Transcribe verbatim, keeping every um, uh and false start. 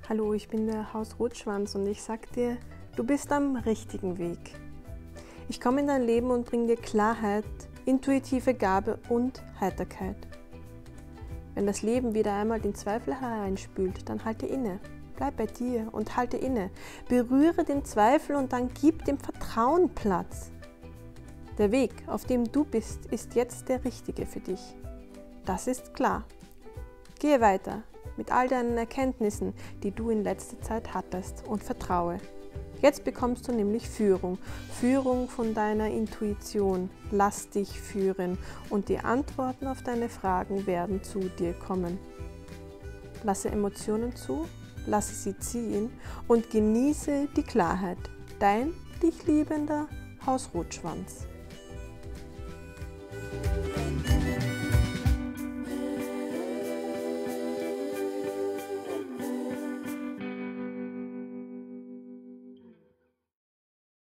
Hallo, ich bin der Haus Rotschwanz und ich sag dir, du bist am richtigen Weg. Ich komme in dein Leben und bringe dir Klarheit, intuitive Gabe und Heiterkeit. Wenn das Leben wieder einmal den Zweifel hereinspült, dann halte inne. Bleib bei dir und halte inne. Berühre den Zweifel und dann gib dem Vertrauen Platz. Der Weg, auf dem du bist, ist jetzt der richtige für dich. Das ist klar. Gehe weiter mit all deinen Erkenntnissen, die du in letzter Zeit hattest, und vertraue. Jetzt bekommst du nämlich Führung. Führung von deiner Intuition. Lass dich führen und die Antworten auf deine Fragen werden zu dir kommen. Lasse Emotionen zu, lasse sie ziehen und genieße die Klarheit. Dein dich liebender Haus Rotschwanz.